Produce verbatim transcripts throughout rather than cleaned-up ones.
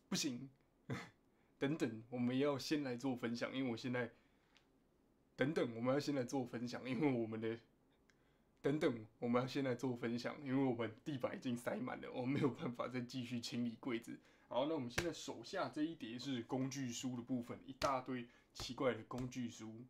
不行，等等，我们要先来做分享，因为我现在等等，我们要先来做分享，因为我们的等等，我们要先来做分享，因为我们地板已经塞满了，我们没有办法再继续清理柜子。好，那我们现在手下这一叠是工具书的部分，一大堆奇怪的工具书。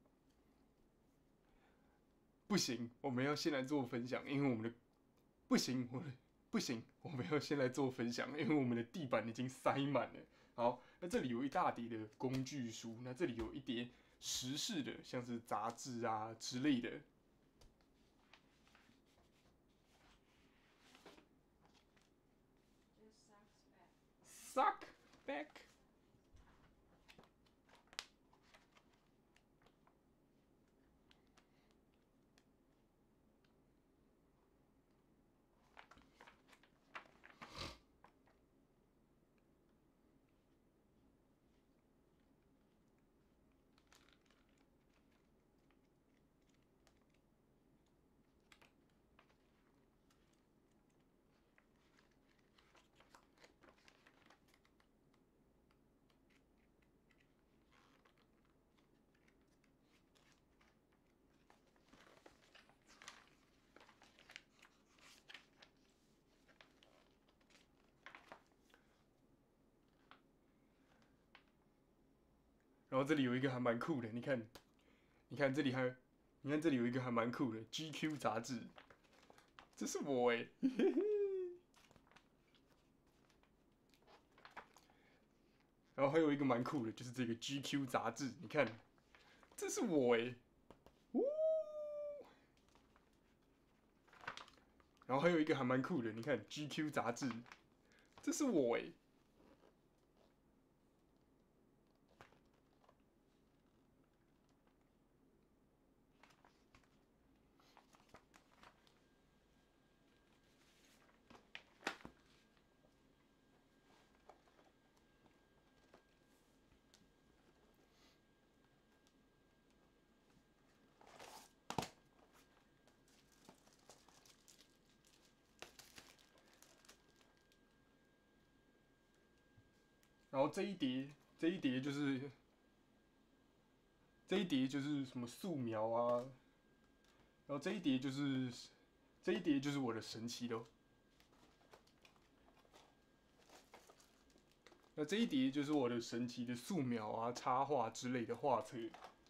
不行，我们要先来做分享，因为我们的不行，我的不行，我们要先来做分享，因为我们的地板已经塞满了。好，那这里有一大叠的工具书，那这里有一叠时事的，像是杂志啊之类的。Suck back。然后这里有一个还蛮酷的，你看，你看这里还，你看这里有一个还蛮酷的 G Q 杂志，这是我哎、欸，然后还有一个蛮酷的，就是这个 G Q 杂志，你看，这是我哎、欸，呜，然后还有一个还蛮酷的，你看 G Q 杂志，这是我哎、欸。然后这一叠，这一叠就是这一叠就是什么素描啊，然后这一叠就是这一叠就是我的神奇的，那这一叠就是我的神奇的素描啊、插画之类的画册。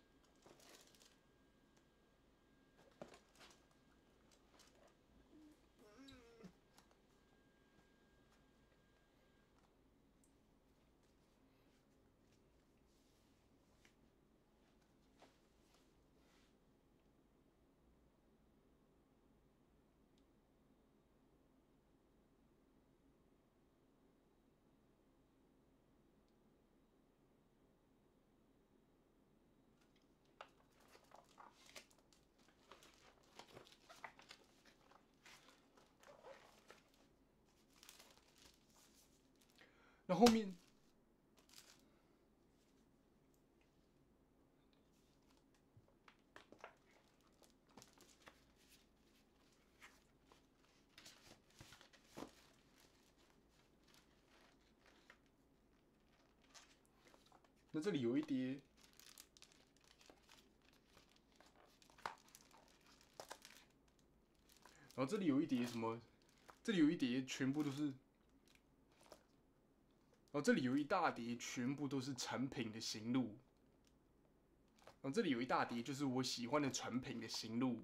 那后面，那这里有一叠，然后这里有一叠什么？这里有一叠全部都是，然后这里有一大叠全部都是产品的型录，然后这里有一大叠就是我喜欢的产品的型录。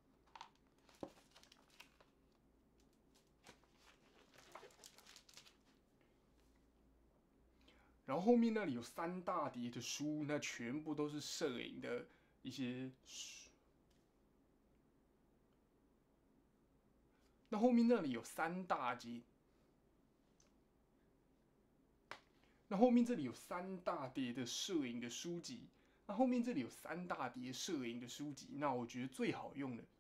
然后后面那里有三大叠的书，那全部都是摄影的一些书。那后面那里有三大叠，那后面这里有三大叠的摄影的书籍。那后面这里有三大叠摄影的书籍，那我觉得最好用的。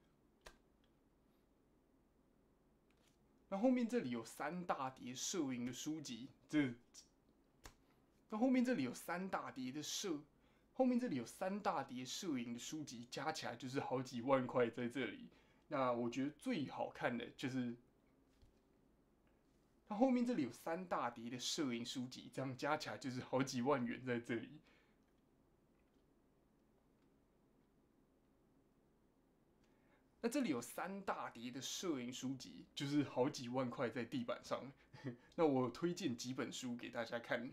那后面这里有三大叠摄影的书籍，这。那后面这里有三大叠的摄，后面这里有三大叠摄影的书籍，加起来就是好几万块在这里。那我觉得最好看的就是， 那后面这里有三大叠的摄影书籍，这样加起来就是好几万元在这里。那这里有三大叠的摄影书籍，就是好几万块在地板上。那我推荐几本书给大家看。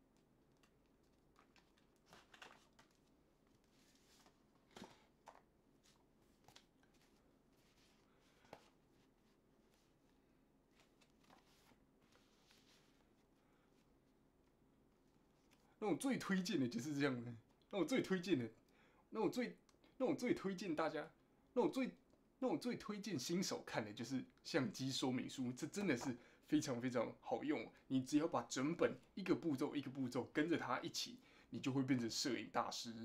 那我最推荐的就是这样的。那我最推荐的，那我最，那我最推荐大家，那我最，那我最推荐新手看的就是相机说明书，这真的是非常非常好用。你只要把整本一个步骤一个步骤跟着它一起，你就会变成摄影大师。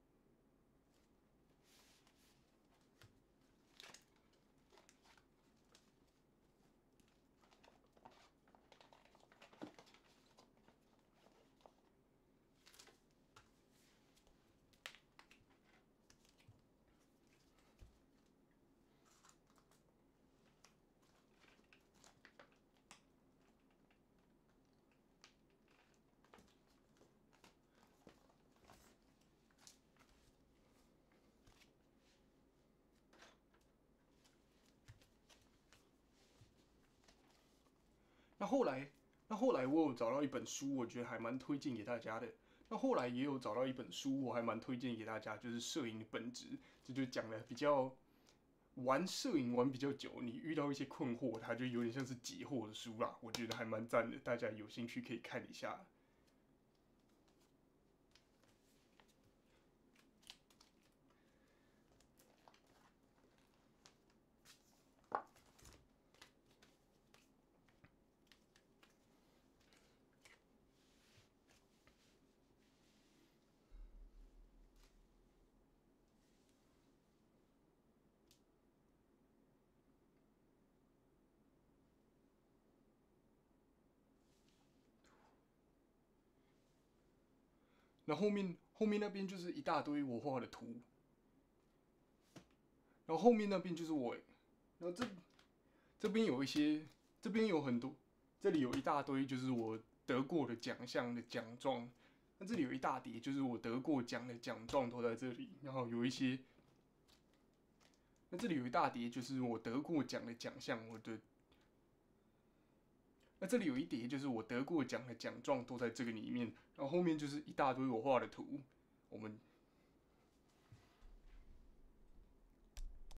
那后来，那后来我有找到一本书，我觉得还蛮推荐给大家的。那后来也有找到一本书，我还蛮推荐给大家，就是摄影的本质，这就讲的比较玩摄影玩比较久，你遇到一些困惑，它就有点像是解惑的书啦，我觉得还蛮赞的，大家有兴趣可以看一下。那后面后面那边就是一大堆我画的图，然后后面那边就是我，然后这这边有一些，这边有很多，这里有一大堆就是我得过的奖项的奖状，那这里有一大叠就是我得过奖的奖状都在这里，然后有一些，那这里有一大叠就是我得过奖的奖项，我的，那这里有一叠就是我得过奖的奖状都在这个里面，然后后面就是一大堆我画的图，我们